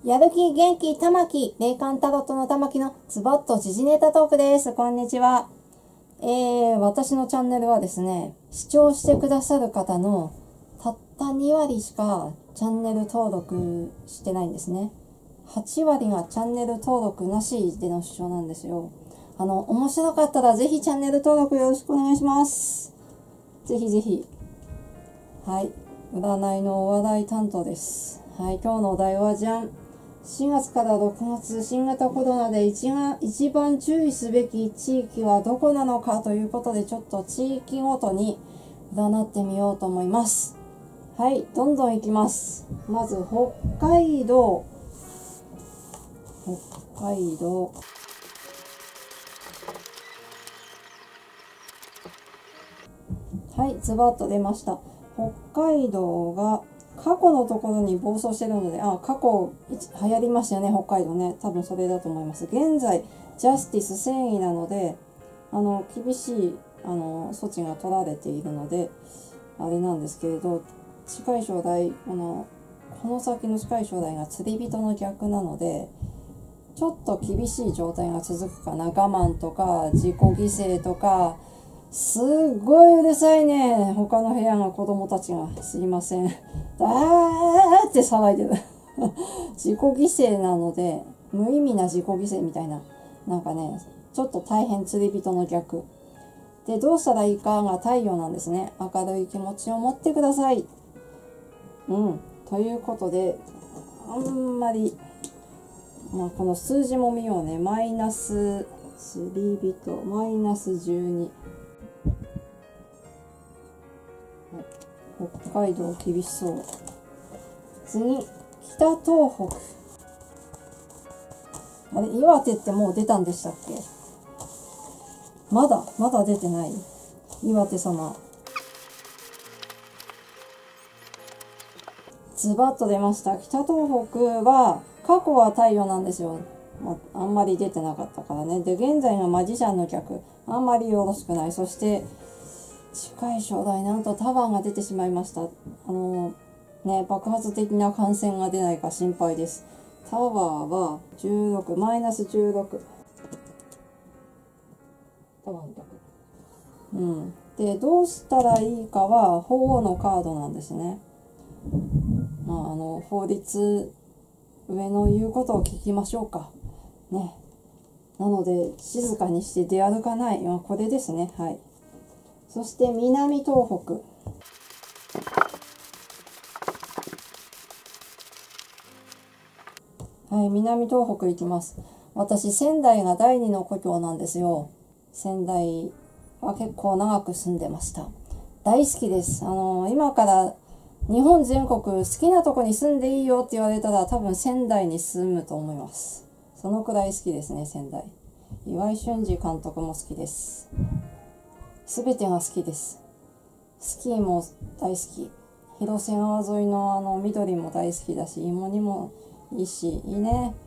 やる気元気玉木霊感タロットの玉木のズバッと時事ネタトークです。こんにちは。私のチャンネルはですね、視聴してくださる方のたった2割しかチャンネル登録してないんですね。8割がチャンネル登録なしでの視聴なんですよ。面白かったらぜひチャンネル登録よろしくお願いします。ぜひぜひ。はい。占いのお話題担当です。はい。今日のお題はじゃん。4月から6月、新型コロナで一番注意すべき地域はどこなのかということで、ちょっと地域ごとに占ってみようと思います。はい、どんどんいきます。まず、北海道。はい、ズバッと出ました。北海道が過去のところに暴走してるので、過去流行りましたよね、北海道ね。多分それだと思います。現在、ジャスティス正義なので、厳しい、措置が取られているので、あれなんですけれど、近い将来、この先の近い将来が釣り人の逆なので、ちょっと厳しい状態が続くかな。我慢とか、自己犠牲とか、すっごいうるさいね。他の部屋の子供たちが。すいません。って騒いでる。自己犠牲なので、無意味な自己犠牲みたいな。なんかね、ちょっと大変釣り人の逆。で、どうしたらいいかが太陽なんですね。明るい気持ちを持ってください。ということで、あんまり、この数字も見ようね。マイナス釣り人、マイナス12。北海道厳しそう。次、北東北。あれ、岩手ってもう出たんでしたっけ？まだ出てない。岩手様。ズバッと出ました。北東北は、過去は太陽なんですよ。あんまり出てなかったからね。で、現在がマジシャンの逆。あんまりよろしくない。そして、近い将来なんとタワーが出てしまいました。爆発的な感染が出ないか心配です。タワーは16、マイナス16。タワーの逆。で、どうしたらいいかは、法皇のカードなんですね。法律、上の言うことを聞きましょうか。ね。なので、静かにして出歩かない。これですね。はい。そして南東北。はい、南東北行きます。私、仙台が第二の故郷なんですよ。仙台は結構長く住んでました。大好きです。今から日本全国好きなとこに住んでいいよって言われたら多分仙台に住むと思います。そのくらい好きですね、仙台。岩井俊二監督も好きです。すべてが好きです。スキーも大好き。広瀬川沿いの緑も大好きだし、芋煮もいいし、いいね。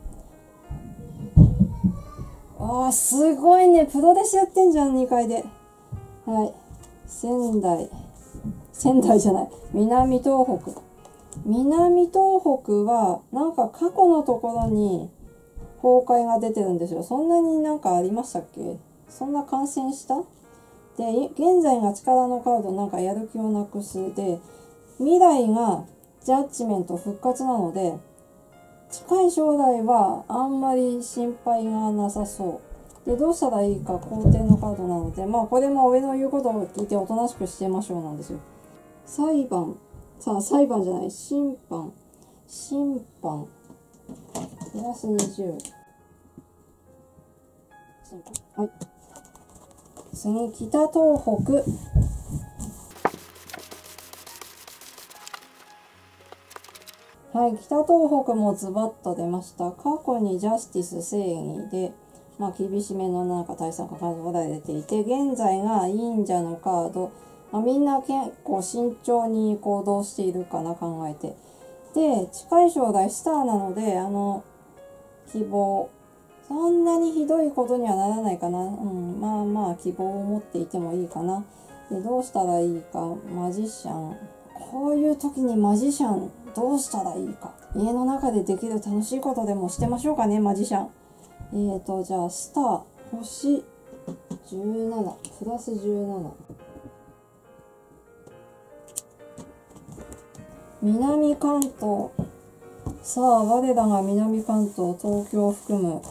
すごいね。プロレスやってんじゃん、2階で。はい。仙台じゃない。南東北。南東北は、なんか過去のところに崩壊が出てるんですよ。そんなになんかありましたっけ？そんな感染した？で、現在が力のカード、なんかやる気をなくす。で、未来がジャッジメント復活なので、近い将来はあんまり心配がなさそう。で、どうしたらいいか、皇帝のカードなので、これも上の言うことを聞いておとなしくしてましょうなんですよ。裁判じゃない、審判。プラス20。はい。次、北東北。はい、北東北もズバッと出ました。過去にジャスティス正義で、厳しめのなんか対策が数が出ていて、現在が忍者のカード。みんな結構慎重に行動しているかな、考えて。で、近い将来スターなので、希望。そんなにひどいことにはならないかな。希望を持っていてもいいかな。で、どうしたらいいか。マジシャン。こういう時にマジシャンどうしたらいいか。家の中でできる楽しいことでもしてましょうかね、マジシャン。じゃあ、スター、星17、プラス17。南関東。さあ、我らが南関東、東京を含む。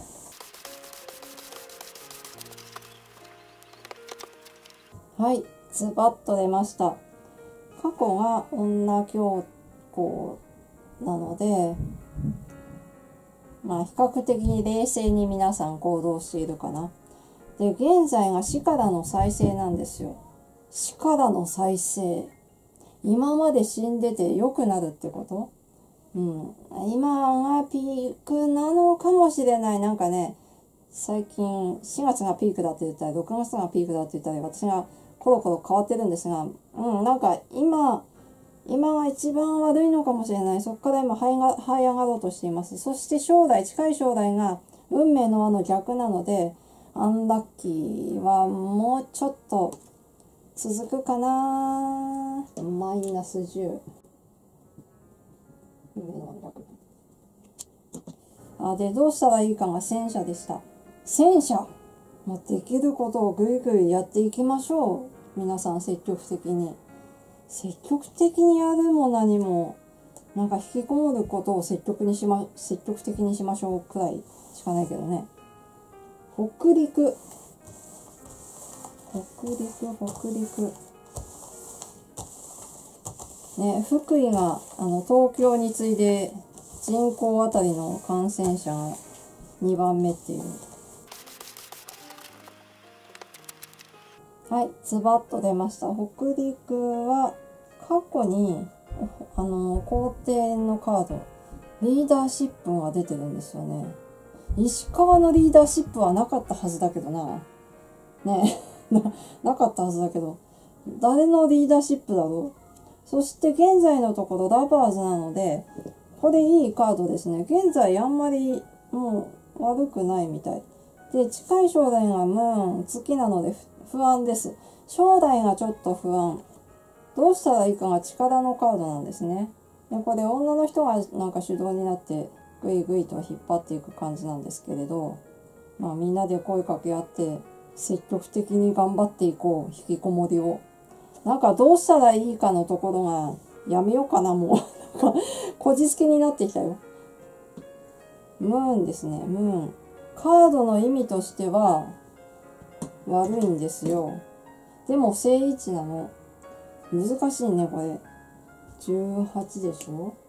はい、ズバッと出ました。過去が女教皇なので、まあ比較的に冷静に皆さん行動しているかな。で、現在が死からの再生なんですよ。死からの再生。今まで死んでて良くなるってこと？今がピークなのかもしれない。なんかね、最近4月がピークだって言ったり、6月がピークだって言ったり、私がコロコロ変わってるんですが、なんか今が一番悪いのかもしれない。そこから今這い上がろうとしています。そして近い将来が運命の輪の逆なので、アンラッキーはもうちょっと続くかな。マイナス10。運命の輪の逆。で、どうしたらいいかが戦車でした。戦車、できることをぐいぐいやっていきましょう。皆さん積極的に。積極的にやるも何も、なんか引きこもることを積極的にしましょうくらいしかないけどね。北陸。ね、福井が東京に次いで人口あたりの感染者が2番目っていう。はい、ズバッと出ました。北陸は過去に皇帝のカード、リーダーシップが出てるんですよね。石川のリーダーシップはなかったはずだけどな。ねなかったはずだけど、誰のリーダーシップだろう。そして現在のところラバーズなので、これいいカードですね。現在あんまりもう悪くないみたい。で、近い将来がムーン、月なので不安です。将来がちょっと不安。どうしたらいいかが力のカードなんですね。で、これ女の人がなんか主導になってぐいぐいと引っ張っていく感じなんですけれど、みんなで声かけ合って積極的に頑張っていこう。引きこもりを。なんかどうしたらいいかのところがやめようかな、もう。なんかこじつけになってきたよ。ムーンですね、ムーン。カードの意味としては悪いんですよ。でも正位置なの。難しいね、これ。18でしょ？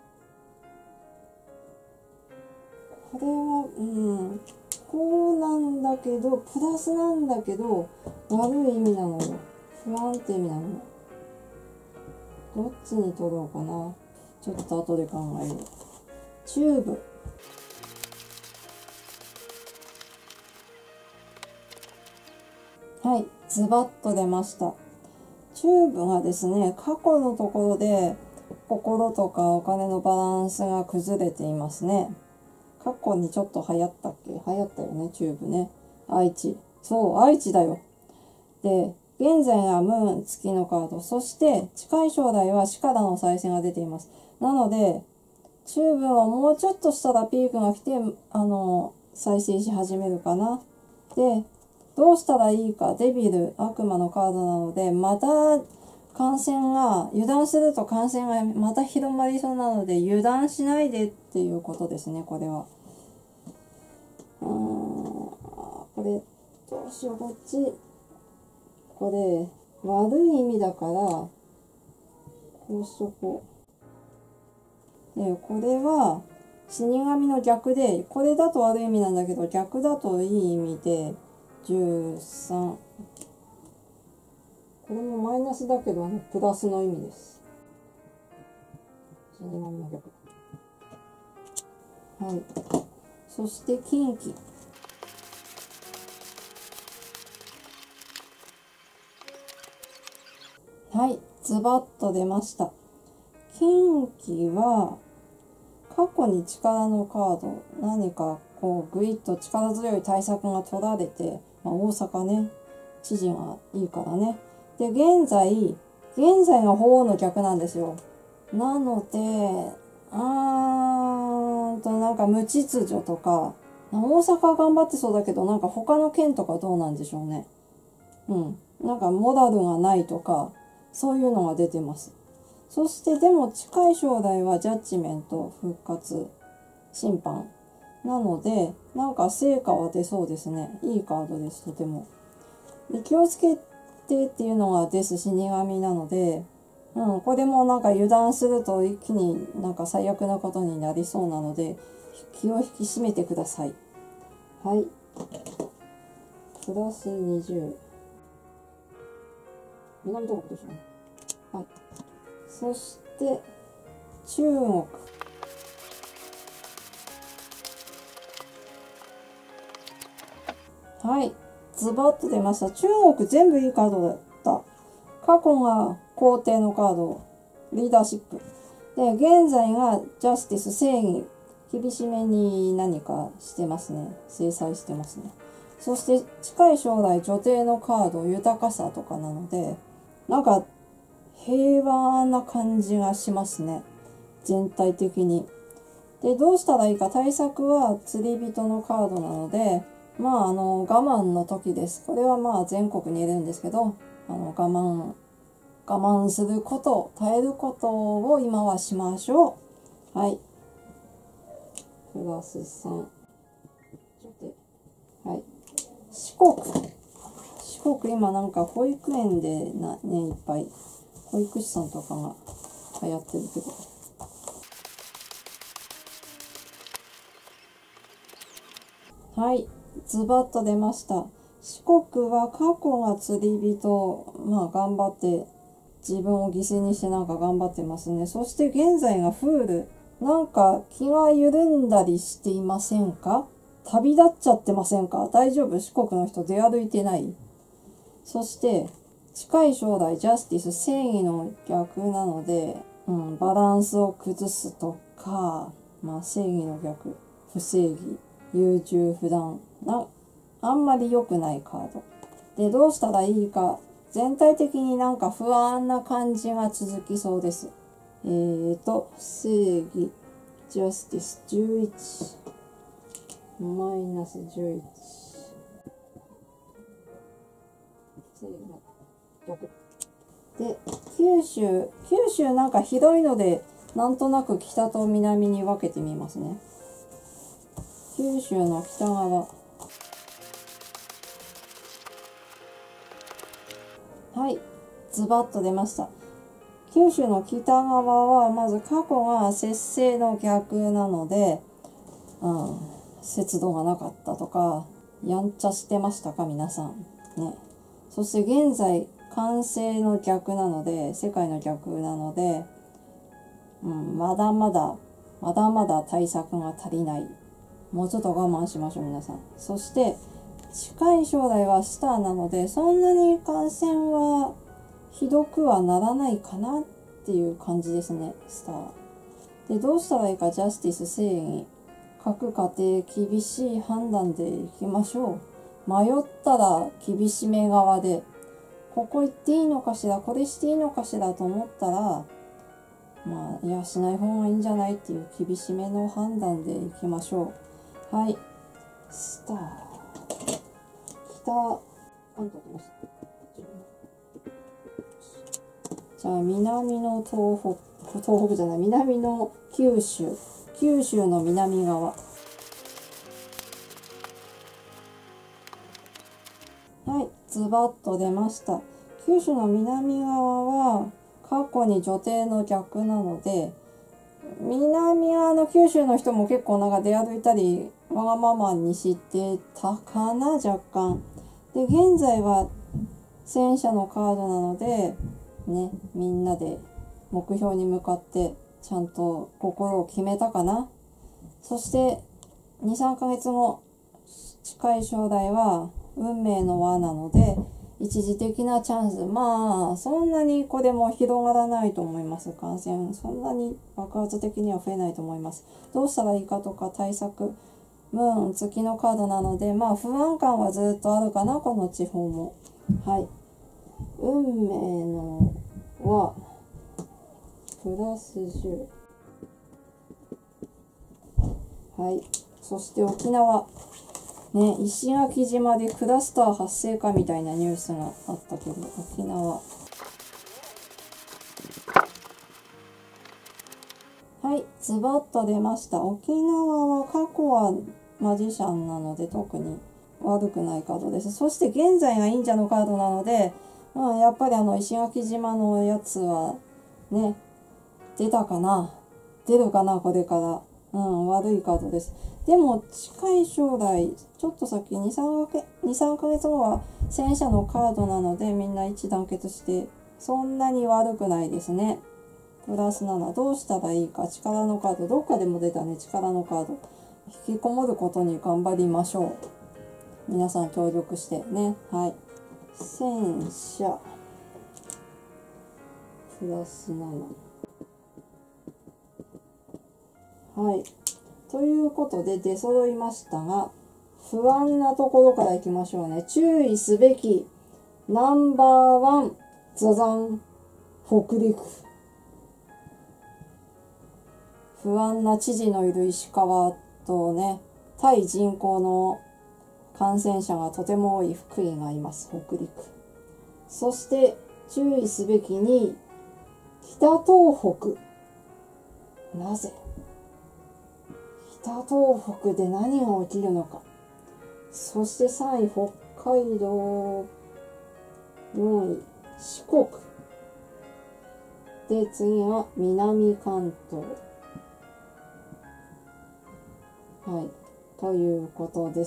これは、こうなんだけど、プラスなんだけど、悪い意味なのよ。不安って意味なの。どっちに取ろうかな。ちょっと後で考えよう。チューブ。はい、ズバッと出ました。チューブがですね、過去のところで心とかお金のバランスが崩れていますね。過去にちょっと流行ったっけ？流行ったよね、チューブね。愛知。そう、愛知だよ。で、現在がムーン、月のカード。そして、近い将来は死からの再生が出ています。なので、チューブをもうちょっとしたらピークが来て、再生し始めるかな。で、どうしたらいいか。デビル、悪魔のカードなので、また油断すると感染がまた広まりそうなので、油断しないでっていうことですね、これは。これ、どうしよう、こっち。これ、悪い意味だから、こうしとこう。で、これは、死神の逆で、これだと悪い意味なんだけど、逆だといい意味で、13。これもマイナスだけど、プラスの意味です。死神の逆。はい。そして、近畿。はい、ズバッと出ました。近畿は、過去に力のカード、何かこう、ぐいっと力強い対策が取られて、大阪ね、知事がいいからね。で、現在が鳳凰の逆なんですよ。 なので、なんか無秩序とか、大阪頑張ってそうだけど、なんか他の県とかどうなんでしょうね。なんかモラルがないとか、そういうのが出てます。そしてでも近い将来はジャッジメント、復活、審判。なので、なんか成果は出そうですね。いいカードです、とても。で、気をつけてっていうのがです死神なので、これもなんか油断すると一気になんか最悪なことになりそうなので、気を引き締めてください。はい。プラス20。南東国でしょ。はい。そして、中国。はい。ズバッと出ました。中国全部いいカードだった。過去が皇帝のカード。リーダーシップ。で、現在がジャスティス、正義。厳しめに何かしてますね。制裁してますね。そして近い将来女帝のカード、豊かさとかなので、なんか平和な感じがしますね。全体的に。で、どうしたらいいか。対策は釣り人のカードなので、我慢の時です。これは全国にいるんですけど、我慢すること、耐えることを今はしましょう。はい。プラス3。はい。四国今なんか保育園でいっぱい保育士さんとかが流行ってるけど。はい。ズバッと出ました。四国は過去が釣り人、頑張って自分を犠牲にしてなんか頑張ってますね。そして現在がフール。なんか気が緩んだりしていませんか？旅立っちゃってませんか？大丈夫？四国の人出歩いてない？そして近い将来ジャスティス、正義の逆なので、バランスを崩すとか、正義の逆、不正義、優柔不断あんまり良くないカードで、どうしたらいいか。全体的になんか不安な感じが続きそうです。正義、ジャスティス11、マイナス11、正義の逆。で、九州なんか広いので、なんとなく北と南に分けてみますね。九州の北側。はい、ズバッと出ました。九州の北側は、まず過去が節制の逆なので、節度がなかったとか、やんちゃしてましたか、皆さん。ね。そして現在、完成の逆なので、世界の逆なので、まだまだ対策が足りない。もうちょっと我慢しましょう、皆さん。そして、近い将来はスターなので、そんなに感染はひどくはならないかなっていう感じですね、スター。で、どうしたらいいか、ジャスティス、正義。各家庭厳しい判断でいきましょう。迷ったら厳しめ側で、ここ行っていいのかしら、これしていいのかしらと思ったら、いや、しない方がいいんじゃないっていう厳しめの判断でいきましょう。はい。スター。じゃあ、南の東北じゃない、南の九州の南側。はい、ズバッと出ました。九州の南側は過去に女帝の逆なので、南側の九州の人も結構なんか出歩いたり、わがままにしてたかな、若干。で、現在は戦車のカードなので、ね、みんなで目標に向かってちゃんと心を決めたかな。そして、2、3ヶ月後、近い将来は運命の輪なので、一時的なチャンス。そんなにこれも広がらないと思います。感染。そんなに爆発的には増えないと思います。どうしたらいいかとか対策。ムーン、月のカードなので、不安感はずっとあるかな、この地方も。はい。運命の輪。 プラス10。はい。そして沖縄。ね、石垣島でクラスター発生かみたいなニュースがあったけど、沖縄。はい、ズバッと出ました。沖縄は過去はマジシャンなので特に悪くないカードです。そして現在が忍者のカードなので、やっぱり石垣島のやつはね、出たかな、出るかな、これから。悪いカードです。でも近い将来、ちょっと先2、3ヶ月後は戦車のカードなので、みんな一致団結してそんなに悪くないですね。プラス7。どうしたらいいか。力のカード。どっかでも出たね。力のカード。引きこもることに頑張りましょう。皆さん協力してね。はい。戦車。プラス7。はい。ということで出揃いましたが、不安なところからいきましょうね。注意すべきナンバーワン、ザザン、北陸。不安な知事のいる石川とね、対人口の感染者がとても多い福井がいます、北陸。そして注意すべきに、北東北。なぜ北東北で何が起きるのか。そして3位、北海道。4位、四国。で、次は南関東。はい。ということです。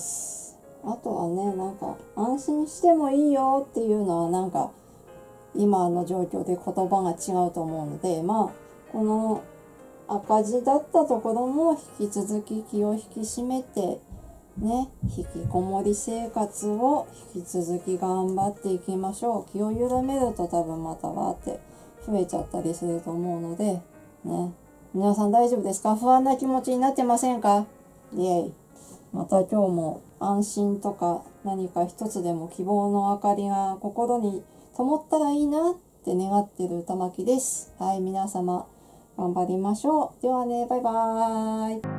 あとはね、安心してもいいよっていうのは今の状況で言葉が違うと思うので、この赤字だったところも引き続き気を引き締めて、ね、引きこもり生活を引き続き頑張っていきましょう。気を緩めると多分またわーって増えちゃったりすると思うので、ね。皆さん大丈夫ですか？不安な気持ちになってませんか？イエイ。また今日も安心とか何か一つでも希望の明かりが心に灯ったらいいなって願ってる玉木です。はい、皆様頑張りましょう。ではね、バイバーイ。